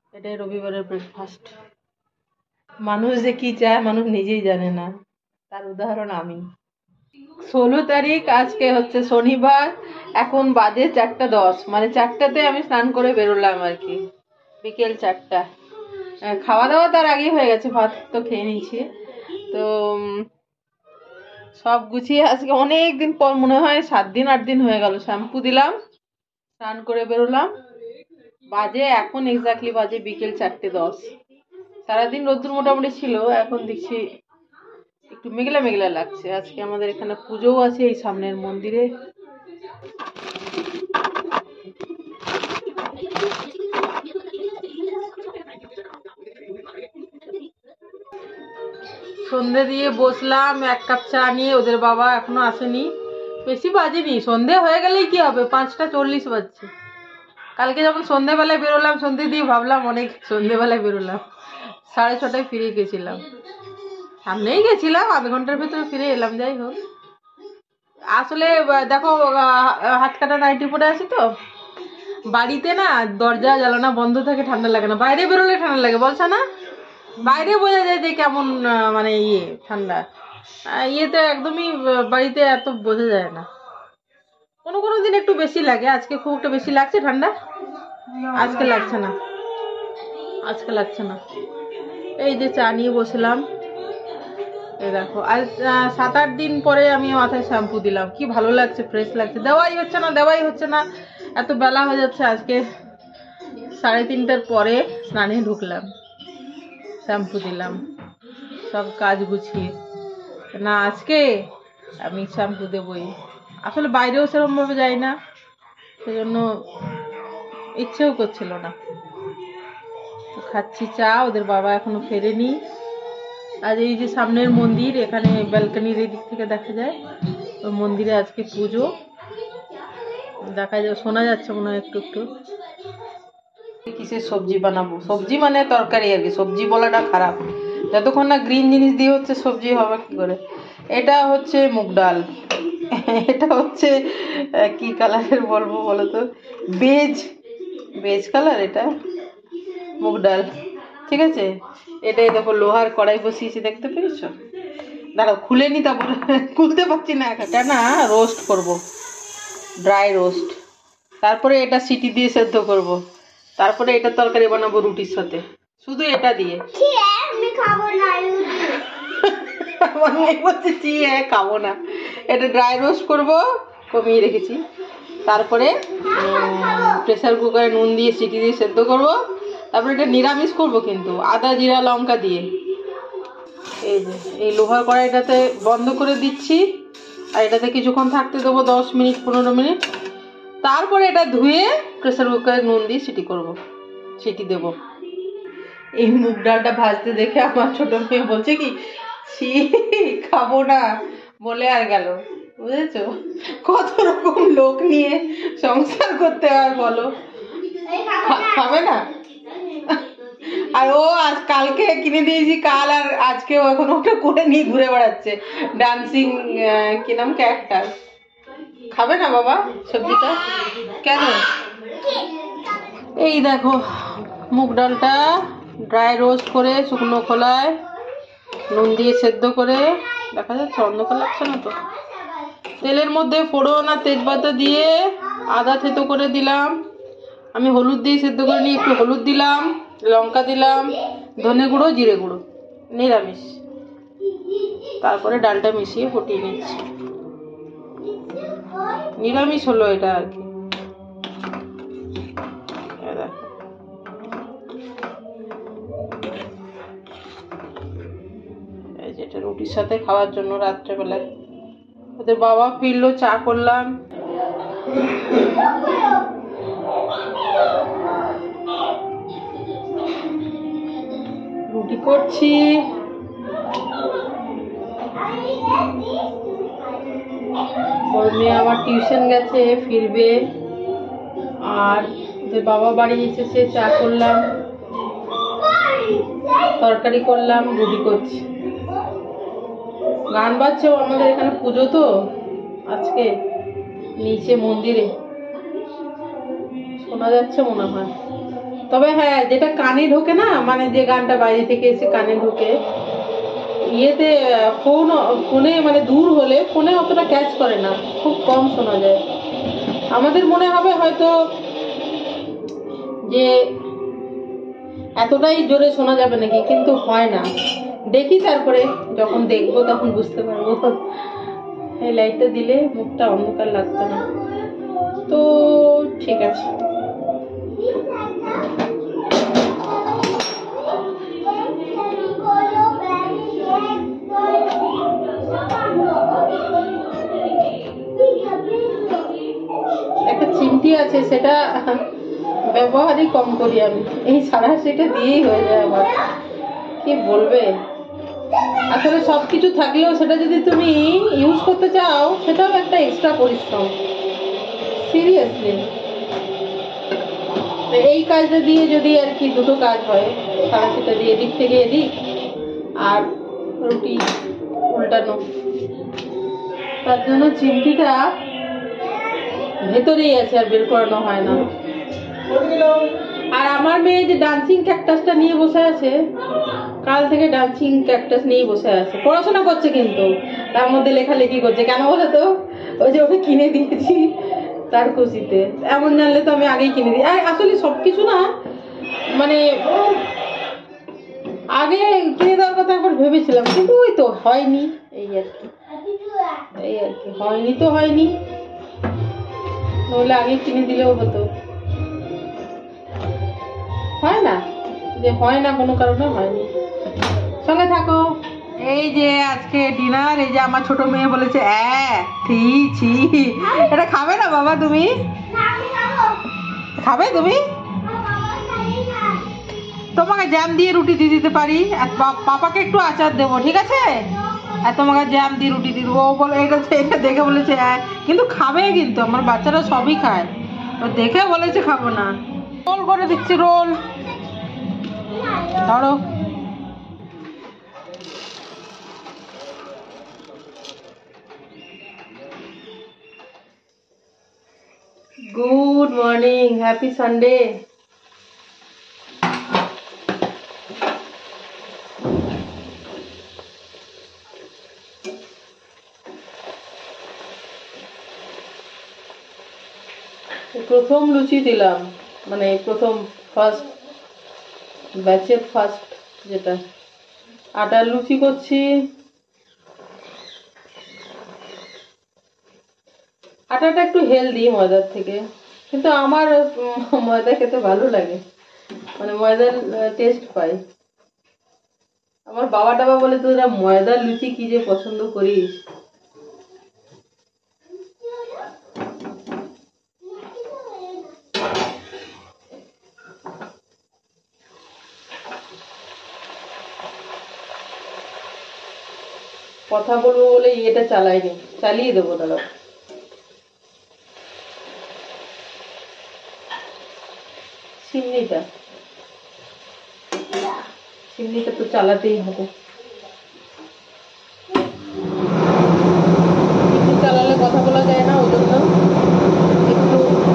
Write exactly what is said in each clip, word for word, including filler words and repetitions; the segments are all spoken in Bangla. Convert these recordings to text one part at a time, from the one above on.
এটাই রবিবারের ব্রেকফাস্ট। মানুষ যে কি চায় মানুষ নিজেই জানে না, তার উদাহরণ আমি। ষোলো তারিখ, আজকে হচ্ছে শনিবার। এখন বাজে চারটা দশ, মানে চারটাতে আমি স্নান করে বেরোলাম আর কি, বিকেল চারটা। খাওয়া দাওয়া তার আগেই হয়ে গেছে, ভাত তো খেয়ে নিয়েছি। তো সব গুছিয়ে আজকে অনেক দিন পর, মনে হয় সাত দিন আট দিন হয়ে গেল, শ্যাম্পু দিলাম, স্নান করে বেরোলাম। বাজে এখন এক্স্যাক্টলি বাজে বিকেল চারটে দশ। সারাদিন রোদ্দুর মোটামুটি ছিল, এখন দেখছি একটু মেঘলা মেঘলা লাগছে। আজকে আমাদের এখানে পুজোও আছে এই সামনের মন্দিরে। সন্ধে দিয়ে বসলাম এক কাপ চা নিয়ে, ওদের বাবা এখনো আসেনি, বেশি বাজেনি, সন্ধে হয়ে গেলেই কি হবে, পাঁচটা চল্লিশ বাজছে। কালকে যখন সন্ধেবেলায় বেরোলাম, সন্ধে দিয়ে ভাবলাম অনেক সন্ধেবেলায় বেরোলাম, সাড়ে ছটায় ফিরে গেছিলাম, সামনেই গেছিলাম, আধ ঘন্টার ভেতরে ফিরে এলাম। যাই হোক, আসলে দেখো হাত কাটা নাইটি পরে আছি তো, বাড়িতে না দরজা জ্বালানা বন্ধ থাকে, ঠান্ডা লাগে না, বাইরে বেরোলে ঠান্ডা লাগে, বলছে না, বাইরে বোঝা যায় যে কেমন মানে ইয়ে ঠান্ডা, ইয়েতে একদমই বাড়িতে এত বোঝা যায় না। কোনো কোনো দিন একটু বেশি লাগে, আজকে খুব একটা বেশি লাগছে ঠান্ডা, আজকে লাগছে না, আজকে লাগছে না। এই যে চা নিয়ে বসলাম, এই দেখো, আজ সাত আট দিন পরে আমি মাথায় শ্যাম্পু দিলাম, কি ভালো লাগছে, ফ্রেশ লাগছে। দেওয়াই হচ্ছে না, দেওয়াই হচ্ছে না, এত বেলা হয়ে যাচ্ছে। আজকে সাড়ে তিনটার পরে স্নানে ঢুকলাম, শ্যাম্পু দিলাম, সব কাজ গুছিয়ে। না আজকে আমি শ্যাম্পু দেবই, আসলে বাইরেও সেরকম ভাবে যাই না, সেজন্য ইচ্ছেও করছিল না। খাচ্ছি চা, ওদের বাবা এখনো ফেরেনি। আর এই যে সামনের মন্দির, এখানে ব্যালকনির এই দিক থেকে দেখা যায়, ওই মন্দিরে আজকে পুজো, দেখা যায়, শোনা যাচ্ছে মনে হয় একটু একটু। কিসের সবজি বানাবো, সবজি মানে তরকারি আর কি, সবজি বলাটা খারাপ, যতক্ষণ না গ্রিন জিনিস দিয়ে হচ্ছে সবজি হবে কি করে। এটা হচ্ছে মুগ ডাল, এটা হচ্ছে কি কালারের বলবো বলো তো, বেজ বেজ কালার, এটা মুগ ডাল, ঠিক আছে। এটাই দেখো লোহার কড়াই বসিয়েছি, দেখতে পেয়েছো, দাঁড়াও খুলে নি, তারপরে খুলতে পারছি না, এটা না রোস্ট করব, ড্রাই রোস্ট, তারপরে এটা সিটি দিয়ে সেদ্ধ করব, তারপরে এটা তরকারি বানাবো রুটির সাথে, শুধু এটা দিয়ে। খাবো না, এটা ড্রাই রোস্ট করব, কমিয়ে রেখেছি, তারপরে প্রেসার কুকারে নুন দিয়ে সিটি দিয়ে সেদ্ধ করব, তারপরে এটা নিরামিষ করব কিন্তু আদা জিরা লঙ্কা দিয়ে। এই যে এই লোহার কড়াইটাতে বন্ধ করে দিচ্ছি, আর এটাতে কিছুক্ষণ থাকতে দেবো, দশ মিনিট পনেরো মিনিট, তারপরে এটা ধুয়ে প্রেসার কুকারে নুন দিয়ে সিটি করব, সিটি দেব। এই মুগ ডালটা ভাজতে দেখে আমার ছোট মেয়ে বলছে কি, ছি খাবো না বলে আর গেল, বুঝেছো, কত রকম লোক নিয়ে সংসার করতে হয় বলো, খাবে না। আর ও আজ কালকে কিনে দিয়েছি, কাল আর আজকেও এখন ওটা করে নিয়ে ঘুরে বেড়াচ্ছে, ডান্সিং কি নাম, ক্যাকটাস। খাবে না বাবা সবজিটা, কেন? এই দেখো মুগ ডালটা ড্রাই রোস্ট করে শুকনো খোলায় নুন দিয়ে সেদ্ধ করে, দেখা যাচ্ছে অন্ধকার লাগছে না তো, তেলের মধ্যে ফোড়ন আর তেজপাতা দিয়ে আদা থেতো করে দিলাম, আমি হলুদ দিয়ে সেদ্ধ করে নিয়ে একটু হলুদ দিলাম, লঙ্কা দিলাম, ধনে গুঁড়ো জিরে গুঁড়ো, নিরামিষ, তারপরে ডালটা মিশিয়ে ফুটিয়ে নিচ্ছি, নিরামিষ হলো এটা আর কি। যেটা রুটির সাথে খাওয়ার জন্য রাত্রেবেলায়। ওদের বাবা ফিরলো, চা করলাম, রুটি করছি, বড় মেয়ে আবার টিউশন গেছে, ফিরবে, আর ওদের বাবা বাড়ি এসেছে, চা করলাম, তরকারি করলাম, রুটি করছি। গান বাজছে, আমাদের এখানে পুজো তো আজকে, নিচে মন্দিরে শোনা যাচ্ছে মনে হয়। তবে হ্যাঁ, যেটা কানে ঢোকে না, মানে যে গানটা বাইরে থেকে এসে কানে ঢোকে, ইয়েতে ফোন ফোনে মানে দূর হলে ফোনে অতটা ক্যাচ করে না, খুব কম শোনা যায়। আমাদের মনে হবে হয়তো যে এতটাই জোরে শোনা যাবে নাকি, কিন্তু হয় না। দেখি তারপরে যখন দেখবো তখন বুঝতে পারবো। এই লাইটটা দিলে মুখটা অন্ধকার লাগতো না, তো ঠিক আছে। একটা চিমটি আছে, সেটা ব্যবহারই কম করি আমি, এই সারা সেটা দিয়েই হয়ে যায় আমার। কি বলবে, আসলে সব কিছু থাকলেও সেটা যদি তুমি ইউজ করতে চাও, সেটাও একটা এক্সট্রা পরিশ্রম, সিরিয়াসলি। এই কাজটা দিয়ে যদি আর কি দুটো কাজ হয়, সারা সেটা দিয়ে এদিক থেকে এদিক আর রুটি উল্টানো, তার জন্য চিমটিটা ভেতরেই আছে, আর বের করানো হয় না। আর আমার মেয়ে যে ডান্সিং ক্যাকটাসটা নিয়ে বসে আছে, কাল থেকে ডান্সিং ক্যাকটাস নিয়ে বসে আছে, পড়াশোনা করছে কিন্তু তার মধ্যে লেখালেখি করছে। কেন বলো তো? ওই যে ওকে কিনে দিয়েছি তার খুশিতে। এমন জানলে তো আমি আগেই কিনে দিই। আসলে সবকিছু না, মানে আগে কিনে দেওয়ার কথা একবার ভেবেছিলাম, কিন্তু ওই তো হয়নি, এই আর কি এই আর কি হয়নি তো হয়নি, নইলে আগে কিনে দিলেও হতো। হয় না, যে হয় না কোনো কারণে হয়নি। সঙ্গে থাকো। এই যে আজকে ডিনার, এই যে আমার ছোট মেয়ে বলেছে হ্যাঁ ছি ছি, এটা খাবে না বাবা? তুমি খাবে? তুমি তোমাকে জ্যাম দিয়ে রুটি দিয়ে দিতে পারি, আর পাপাকে একটু আচার দেবো, ঠিক আছে? আর তোমাকে জ্যাম দিয়ে রুটি দিয়ে দেবো। ও বলে এটা এটা দেখে বলেছে হ্যাঁ, কিন্তু খাবে, কিন্তু আমার বাচ্চারা সবই খায়, ও দেখে বলেছে খাবো না। রোল করে দিচ্ছি, রোল ধরো। Good morning, happy Sunday. প্রথম লুচি দিলাম, মানে প্রথম ফার্স্ট ব্যাচের ফার্স্ট, যেটা আটার লুচি করছি। আটাটা একটু হেলদি ময়দার থেকে, কিন্তু আমার ময়দা খেতে ভালো লাগে, মানে ময়দার টেস্ট পাই। আমার বাবা টাবা বলে তোরা ময়দার লুচি কি যে পছন্দ করিস। কথা বলবো বলে ইয়েটা চালাইনি, চালিয়ে দেবো দাদা। চিমনিটা চিমনিটা তো চালাতেই হবে, চিমনি চালালে কথা বলা যায় না, ওই জন্য একটু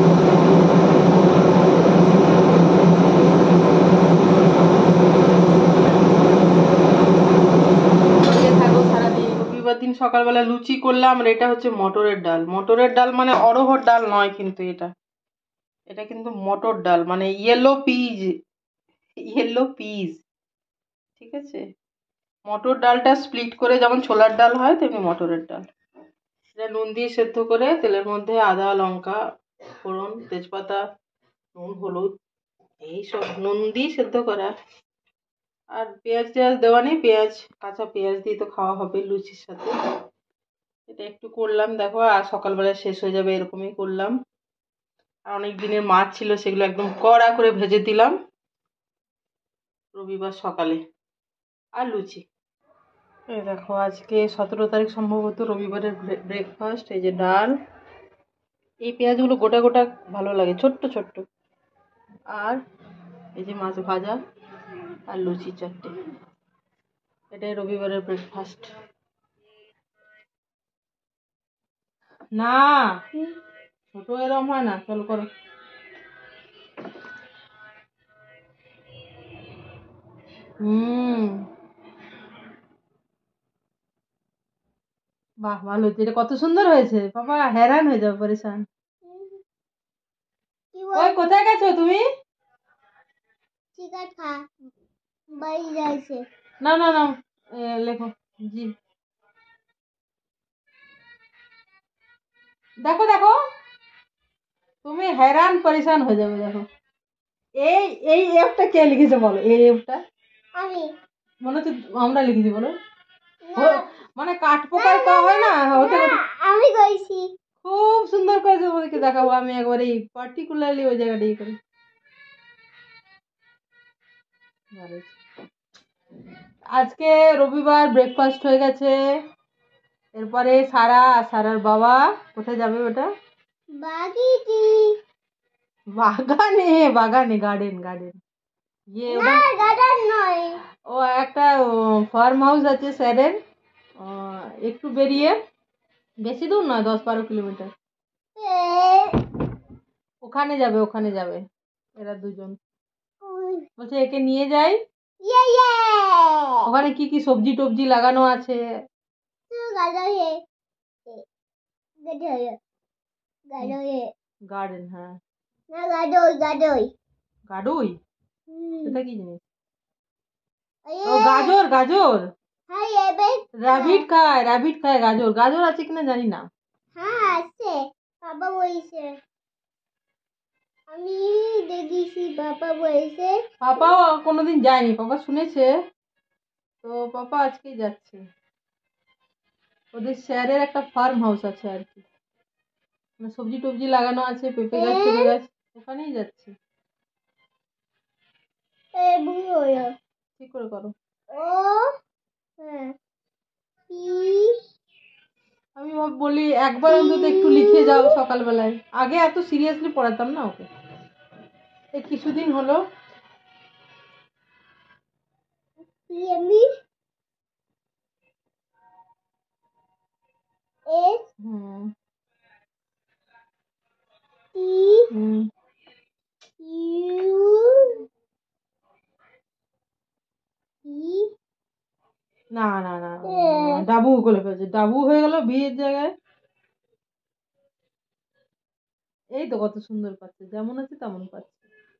থাকো সারাদিন। রবিবার দিন সকালবেলা লুচি করলাম, আর এটা হচ্ছে মটরের ডাল। মটরের ডাল মানে অরহর ডাল নয়, কিন্তু এটা এটা কিন্তু মটর ডাল, মানে ইয়েলো পিজ, ইয়েলো পিজ, ঠিক আছে? মটর ডালটা স্প্লিট করে যেমন ছোলার ডাল হয়, তেমনি মটরের ডাল। এটা নুন দিয়ে সেদ্ধ করে তেলের মধ্যে আদা লঙ্কা ফোড়ন তেজপাতা নুন হলুদ এইসব নুন দিয়ে সেদ্ধ করা, আর পেঁয়াজ টেয়াজ দেওয়া নেই, পেঁয়াজ কাঁচা পেঁয়াজ দিয়ে তো খাওয়া হবে লুচির সাথে। এটা একটু করলাম দেখো, আর সকালবেলা শেষ হয়ে যাবে এরকমই করলাম। আর অনেক দিনের মাছ ছিল, সেগুলো একদম কড়া করে ভেজে দিলাম রবিবার সকালে, আর লুচি। এই দেখো আজকে সতেরো তারিখ সম্ভবত, রবিবারের ব্রেকফাস্ট। এই যে ডাল, এই পেঁয়াজগুলো গোটা গোটা ভালো লাগে, ছোট্ট ছোট্ট, আর এই যে মাছ ভাজা আর লুচি চারটে। এটাই রবিবারের ব্রেকফাস্ট। না ছোট এরম হয় না, চল করো। হুম, বাহ ভালো হয়েছে, এটা কত সুন্দর হয়েছে, বাবা হ্যারান হয়ে যাবে পরেশান। ওই কোথায় গেছো তুমি? না না না, এ, লেখো জি। দেখো দেখো, তুমি হ্যারান পরেশান হয়ে যাবে। দেখো এই এই এফটা কে লিখেছে বলো, এই এফটা আমি মনে হচ্ছে আমরা লিখেছি বলো। ও, মানে কাঠ পোকার ক হয় না, হতে হতে আমি কইছি। খুব সুন্দর করেছে, তোমাদেরকে দেখাবো আমি একবারে পার্টিকুলারলি ওই জায়গাটা ইয়ে করি। ভালো হয়েছে। আজকে রবিবার ব্রেকফাস্ট হয়ে গেছে। এরপরে সারা আর সারার বাবা কোথায় যাবে ওটা? বাগিটি বাগানে, বাগানে গার্ডেন গার্ডেন ইয়ে না ওটা গার্ডেন নয়। ও একটা ফার্ম হাউস আছে স্যারের, একটু বেরিয়ে, বেশি দূর নয়, দশ বারো কিলোমিটার। এ, ওখানে যাবে, ওখানে যাবে এরা দুজন। উই, বলছে একে নিয়ে যাই, ইয়ে ইয়ে ওখানে কি কি সবজি টবজি লাগানো আছে। তো গাড়ো হে গাড়ো হে গাড়ো হে গার্ডেন, হ্যাঁ না গাড়োই গাড়োই গাডুই, হুম সেটা কি জিনিস? এ ও গাজর, গাজর হাই এবে র্যাবিট খায়, র্যাবিট খায় গাজর। গাজর আছে কিনা জানি না। হ্যাঁ আছে, বাবা বলছে, আমি দেখেছি বাবা বলছে। পাপাও কোনোদিন যায়নি, পাপা শুনেছে, তো পাপা আজকেই যাচ্ছে। ওদের স্যারের একটা ফার্ম হাউস আছে আর কি, মানে সবজি টবজি লাগানো আছে, পেঁপে গাছ পেঁপে গাছ, ওখানেই যাচ্ছে। এ বুড়ো ঠিক করে করো। ও হ্যাঁ পি আমি ভাব বলি একবার অন্তত একটু লিখে যাও সকালবেলায়, আগে এত সিরিয়াসলি পড়াতাম না ওকে, এই কিছুদিন হলো। P M B S hmm T hmm U E না না না, ডাবু করে ফেলছে, ডাবু হয়ে গেল বিয়ের জায়গায়। এই তো কত সুন্দর পাচ্ছে, যেমন আছে তেমন পাচ্ছে।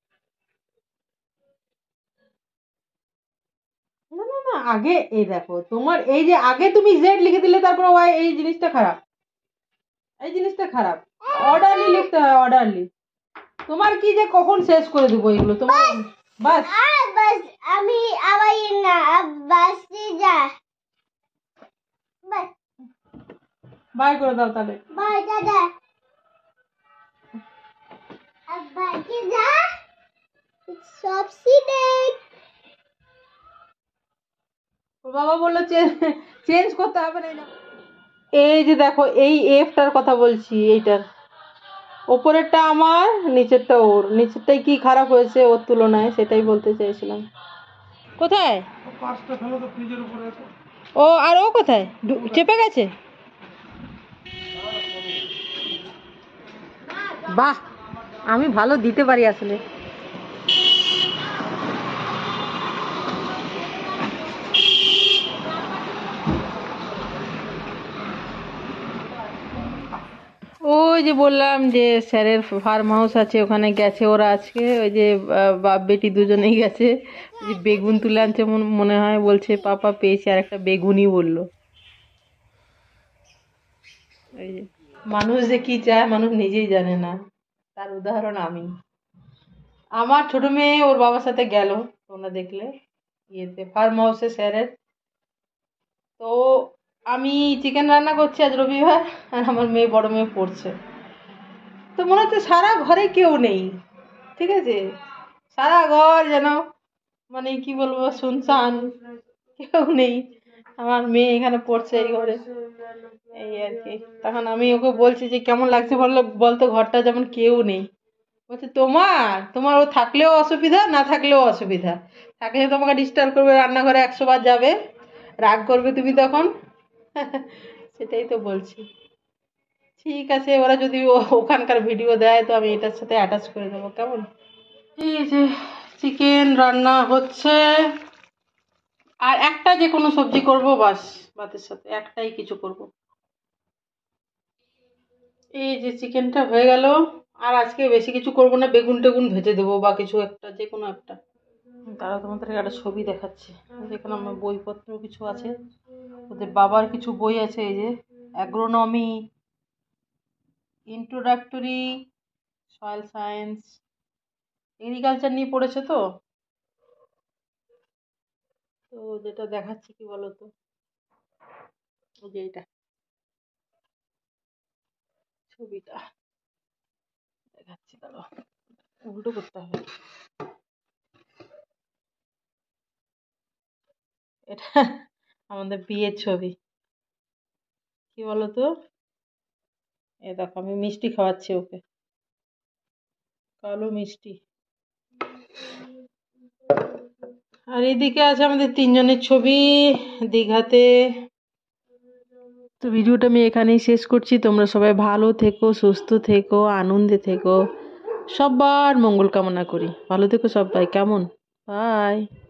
না না না, আগে এই দেখো তোমার এই যে আগে তুমি জেড লিখে দিলে তারপর ওয়াই, এই জিনিসটা খারাপ, এই জিনিসটা খারাপ। অর্ডারলি লিখতে হয়, অর্ডারলি। তোমার কি যে কখন শেষ করে দেবো এগুলো তোমার, বাস আ বাস আমি আবার না বাস যা বাস বাই করে দাও তাহলে। বাই দাদা আব্বা কি যা সব সিনেক ওর বাবা বললো চেঞ্জ করতে হবে না। এই যে দেখো এই এফটার কথা বলছি, এইটার ওপরেরটা আমার, নিচেরটা ওর, নিচেরটাই কি খারাপ হয়েছে ওর তুলনায়, সেটাই বলতে চাইছিলাম। কোথায় ও, আর ও কোথায় ঢু- চেপে গেছে? বাহ, আমি ভালো দিতে পারি আসলে। ওই যে বললাম যে স্যারের ফার্ম হাউস আছে, ওখানে গেছে ওরা আজকে, ওই যে আহ, বাপ বেটি দুজনেই গেছে। ওই যে বেগুন তুলে আনছে মন- মনে হয়, বলছে পাপা পেয়েছি আর একটা বেগুনই বললো। ওই যে মানুষ যে কি চায় মানুষ নিজেই জানে না, তার উদাহরণ আমি। আমার ছোট মেয়ে ওর বাবার সাথে গেল, তোমরা দেখলে, ইয়েতে ফার্ম হাউসে স্যারের। তো আমি চিকেন রান্না করছি আজ রবিবার, আর আমার মেয়ে, বড় মেয়ে পড়ছে। তো মনে হচ্ছে সারা ঘরে কেউ নেই, ঠিক আছে, সারা ঘর যেন, মানে কি বলবো, শুনশান, কেউ নেই। আমার মেয়ে এখানে পড়ছে এই ঘরে, এই আর কি। তখন আমি ওকে বলছি যে কেমন লাগছে বললো, বলতো ঘরটা যেমন কেউ নেই। বলছে তোমার তোমার ও থাকলেও অসুবিধা, না থাকলেও অসুবিধা, থাকলে তোমাকে ডিস্টার্ব করবে, রান্নাঘরে একশো বার যাবে, রাগ করবে তুমি তখন। সেটাই তো বলছি। ঠিক আছে, ওরা যদি ও- ওখানকার ভিডিও দেয় তো আমি এটার সাথে অ্যাটাচ করে দেবো, কেমন? এই যে চিকেন রান্না হচ্ছে, আর একটা যে কোনো সবজি করব, বাস ভাতের সাথে একটাই কিছু করব। এই যে চিকেনটা হয়ে গেল। আর আজকে বেশি কিছু করব না, বেগুন টেগুন ভেজে দেবো বা কিছু একটা, যে কোনো একটা। তারা তোমাদের একটা ছবি দেখাচ্ছে, যেখানে আমার বইপত্র কিছু আছে, ওদের বাবার কিছু বই আছে, এই যে agronomy, introductory, soil science, agriculture নিয়ে পড়েছে তো। তো যেটা দেখাচ্ছে কি বলতো, ওই যে এইটা ছবিটা দেখাচ্ছি, দাঁড়াও উল্টো করতে হবে। এটা আমাদের বিয়ের ছবি, কি বলতো, এ দেখো আমি মিষ্টি খাওয়াচ্ছি ওকে, কালো মিষ্টি। আর এদিকে আছে আমাদের তিনজনের ছবি দীঘাতে। তো ভিডিওটা আমি এখানেই শেষ করছি। তোমরা সবাই ভালো থেকো, সুস্থ থেকো, আনন্দে থেকো, সবার মঙ্গল কামনা করি। ভালো থেকো সবাই, কেমন? বাই।